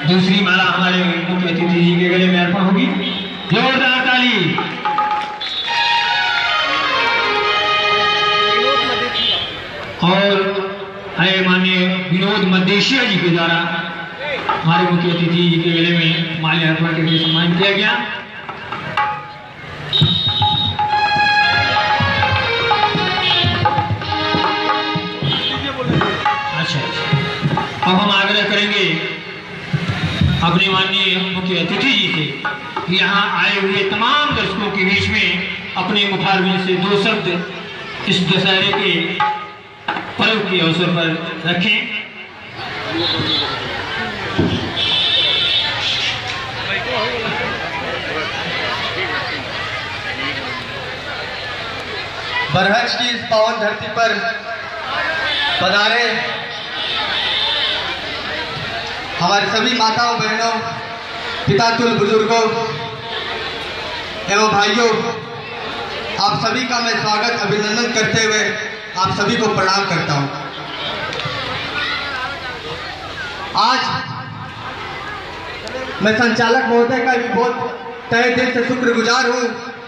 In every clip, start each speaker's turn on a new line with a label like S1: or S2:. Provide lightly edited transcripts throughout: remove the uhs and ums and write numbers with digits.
S1: दूसरी माला हमारे मुख्य अतिथि जी के गले में अर्पण होगी। जोरदार ताली। और माननीय विनोद मदेशिया जी के द्वारा हमारे मुख्य अतिथि जी के गले में माल्य अर्पण करके सम्मान किया गया। अच्छा, अब हम आग्रह करेंगे अपने माननीय मुख्य अतिथि जी से कि यहाँ आए हुए तमाम दर्शकों के बीच में अपने मुखारबिन से 2 शब्द इस दशहरे के पर्व के अवसर पर रखें।
S2: बरहज की इस पावन धरती पर पधारे हमारे सभी माताओं बहनों, पितातुल बुजुर्गों एवं भाइयों, आप सभी का मैं स्वागत अभिनंदन करते हुए आप सभी को प्रणाम करता हूं। आज मैं संचालक महोदय का भी बहुत तहे दिल से शुक्रगुजार हूं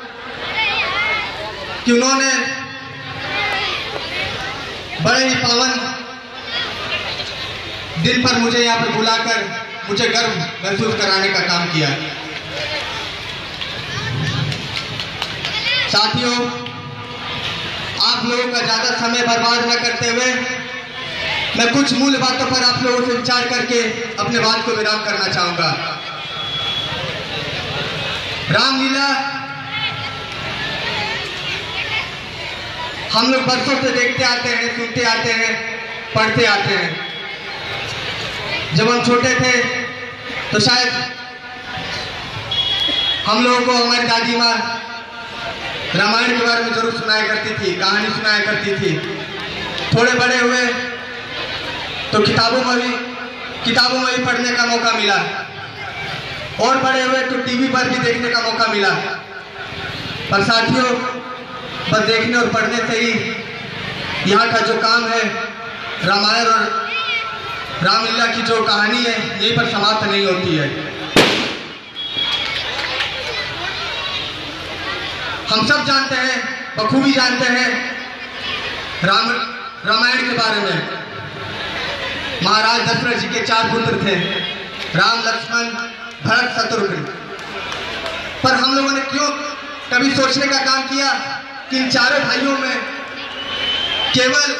S2: कि उन्होंने बड़े ही पावन दिन पर मुझे यहाँ पर बुलाकर मुझे गर्व महसूस कराने का काम किया। साथियों, आप लोगों का ज्यादा समय बर्बाद न करते हुए मैं कुछ मूल बातों पर आप लोगों से विचार करके अपने बात को विराम करना चाहूंगा। रामलीला हम लोग बरसों से देखते आते हैं, सुनते आते हैं, पढ़ते आते हैं। जब हम छोटे थे तो शायद हम लोगों को हमारी दादी माँ रामायण के बारे में जरूर सुनाया करती थी, कहानी सुनाया करती थी। थोड़े बड़े हुए तो किताबों में भी पढ़ने का मौका मिला, और बड़े हुए तो टीवी पर भी देखने का मौका मिला। पर साथियों, बस देखने और पढ़ने से ही यहाँ का जो काम है, रामायण और रामलीला की जो कहानी है, यहीं पर समाप्त नहीं होती है। हम सब जानते हैं, बखूबी जानते हैं रामायण के बारे में। महाराज दशरथ जी के 4 पुत्र थे, राम, लक्ष्मण, भरत, शत्रुघ्न। पर हम लोगों ने क्यों कभी सोचने का काम किया कि इन चारों भाइयों में केवल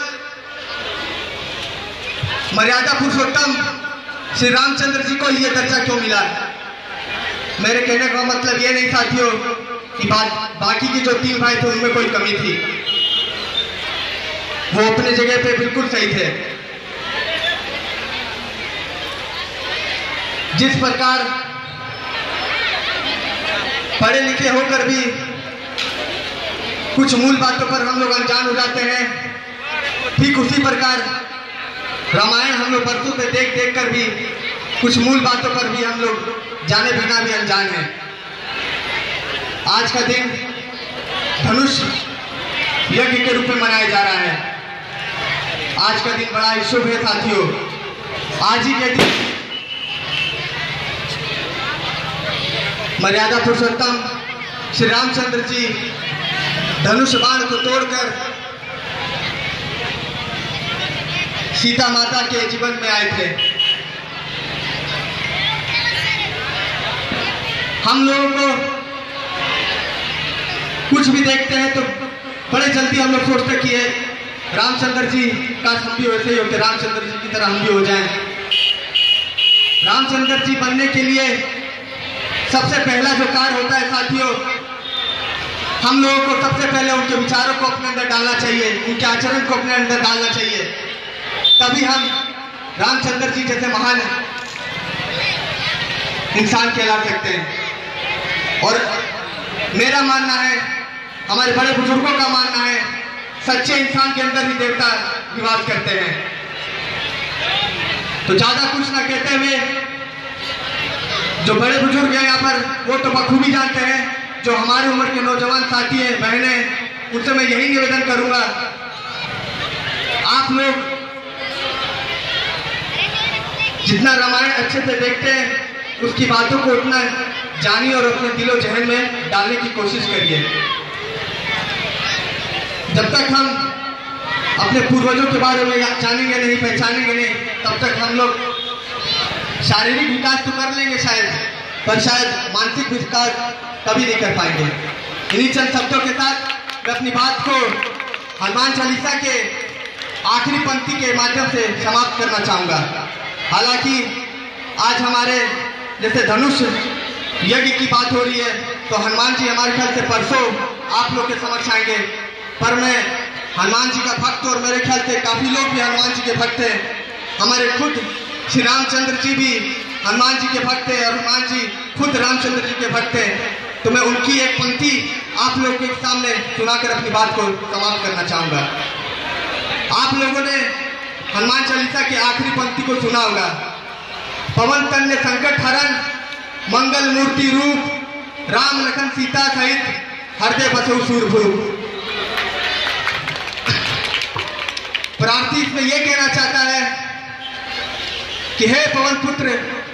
S2: मर्यादा पुरुषोत्तम श्री रामचंद्र जी को यह दर्जा क्यों मिला? मेरे कहने का मतलब ये नहीं साथियों कि बाकी के जो 3 भाई थे उनमें कोई कमी थी। वो अपने जगह पे बिल्कुल सही थे। जिस प्रकार पढ़े लिखे होकर भी कुछ मूल बातों पर हम लोग अनजान हो जाते हैं, ठीक उसी प्रकार रामायण हम लोग बरसों से देख देख कर भी कुछ मूल बातों पर भी हम लोग जाने बिना भी अनजान हैं। आज का दिन धनुष यज्ञ के रूप में मनाया जा रहा है। आज का दिन बड़ा ही शुभ है साथियों। आज ही के दिन मर्यादा पुरुषोत्तम श्री रामचंद्र जी धनुष बाण को तोड़कर सीता माता के जीवन में आए थे। हम लोगों को कुछ भी देखते हैं तो बड़े जल्दी हम लोग सोचते कि रामचंद्र जी का हम भी वैसे ही होते, रामचंद्र जी की तरह हम भी हो जाएं। रामचंद्र जी बनने के लिए सबसे पहला जो कार्य होता है साथियों, हम लोगों को सबसे पहले उनके विचारों को अपने अंदर डालना चाहिए, उनके आचरण को अपने अंदर डालना चाहिए। तभी हम रामचंद्र जी जैसे महान इंसान कहला सकते हैं। और मेरा मानना है, हमारे बड़े बुजुर्गों का मानना है, सच्चे इंसान के अंदर ही देवता निवास करते हैं। तो ज्यादा कुछ ना कहते हुए जो बड़े बुजुर्ग हैं यहाँ पर, वो तो बखूबी जानते हैं। जो हमारी उम्र के नौजवान साथी हैं, बहनें, उनसे मैं यही निवेदन करूंगा, आप लोग जितना रामायण अच्छे से देखते हैं उसकी बातों को उतना जानिए और अपने दिलो जहन में डालने की कोशिश करिए। जब तक हम अपने पूर्वजों के बारे में जानेंगे नहीं, पहचानेंगे नहीं, तब तक हम लोग शारीरिक विकास तो कर लेंगे शायद, पर शायद मानसिक विकास कभी नहीं कर पाएंगे। इन्हीं चंद शब्दों के साथ मैं अपनी बात को हनुमान चालीसा के आखिरी पंक्ति के माध्यम से समाप्त करना चाहूँगा। हालांकि आज हमारे जैसे धनुष यज्ञ की बात हो रही है, तो हनुमान जी हमारे ख्याल से परसों आप लोग के समक्ष आएंगे, पर मैं हनुमान जी का भक्त और मेरे ख्याल से काफ़ी लोग भी हनुमान जी के भक्त हैं। हमारे खुद श्री रामचंद्र जी भी हनुमान जी के भक्त हैं और हनुमान जी खुद रामचंद्र जी के भक्त हैं। तो मैं उनकी एक पंक्ति आप लोगों के सामने सुनाकर अपनी बात को समाप्त करना चाहूँगा। आप लोगों ने हनुमान चालीसा की आखिरी पंक्ति को सुना होगा। पवन तन्य संकट हरण मंगल मूर्ति रूप राम लखन सीता सहित हृदय बसो सूरभूप। प्रार्थी इसमें यह कहना चाहता है कि हे पवन पुत्र,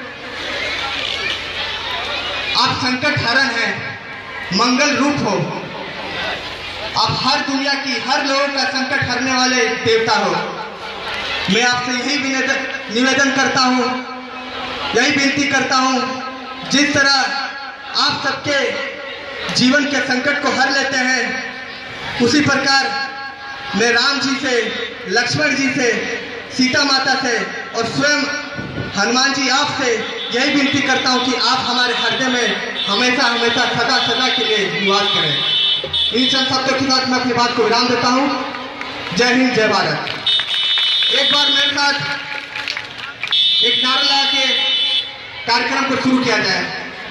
S2: आप संकट हरण हैं, मंगल रूप हो, आप हर दुनिया की हर लोगों का संकट हरने वाले देवता हो। मैं आपसे यही निवेदन करता हूँ, यही विनती करता हूँ, जिस तरह आप सबके जीवन के संकट को हर लेते हैं, उसी प्रकार मैं राम जी से, लक्ष्मण जी से, सीता माता से और स्वयं हनुमान जी आपसे यही विनती करता हूँ कि आप हमारे हृदय में हमेशा हमेशा सदा सदा के लिए निवास करें। इन चंद शब्दों के साथ मैं अपनी बात को विराम देता हूँ। जय हिंद, जय भारत। एक बार मेरे साथ एक नारा लगा के कार्यक्रम को शुरू किया जाए।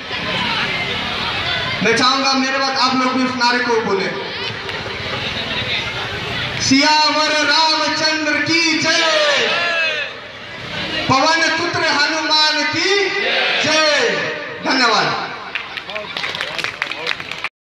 S2: मैं चाहूंगा मेरे बाद आप लोग भी उस नारे को बोले। सियावर रामचंद्र की जय, पवन पुत्र हनुमान की जय। धन्यवाद।